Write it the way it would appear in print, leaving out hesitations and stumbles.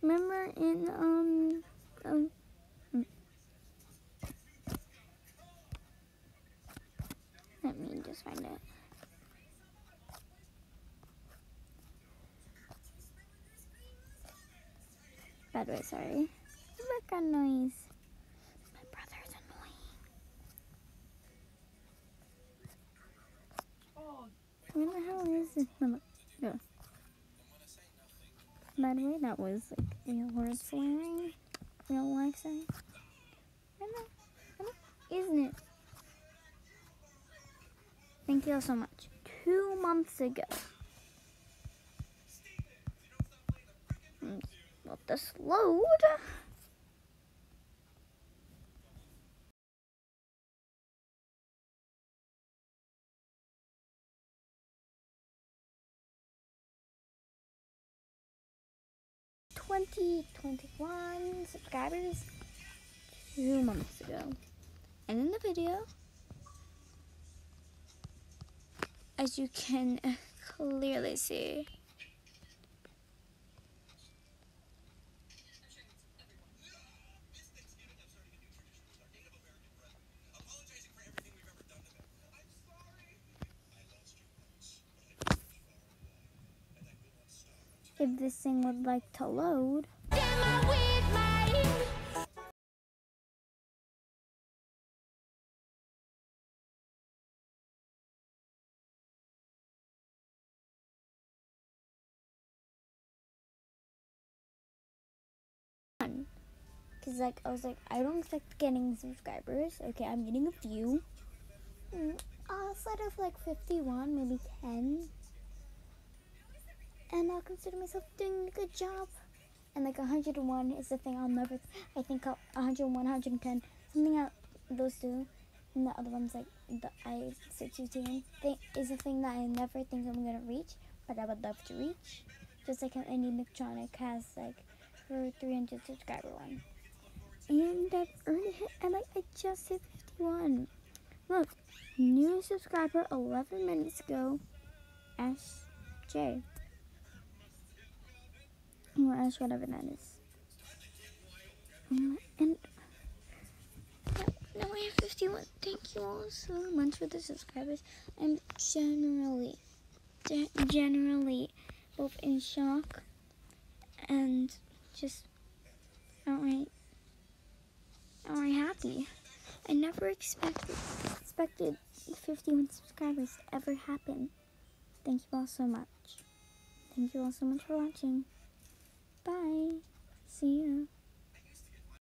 remember in let me just find it. By the way, sorry. Background noise. My brother's annoying. Where the hell is this? No. By the way, that was like real words flaring. Real life saying. I know. Isn't it? Thank you all so much. 2 months ago. Let this load. $21 subscribers 2 months ago. And in the video, as you can clearly see, if this thing would like to load. Because like I was like, I don't expect getting subscribers. Okay, I'm getting a few. Outside of like 51, maybe 10. And I'll consider myself doing a good job. And like 101 is the thing I'll never, I think 101, 110, something out those two. And the other one's like the I-16 thing is a thing that I never think I'm gonna reach, but I would love to reach. Just like how Indie Mechtronic has like her 300 subscriber one. And I've already hit, and like I just hit 51. Look, new subscriber 11 minutes ago, SJ. Or Ash, whatever that is. And now I have 51. Thank you all so much for the subscribers. I'm generally both in shock and just outright happy. I never expected 51 subscribers to ever happen. Thank you all so much. Thank you all so much for watching. Bye.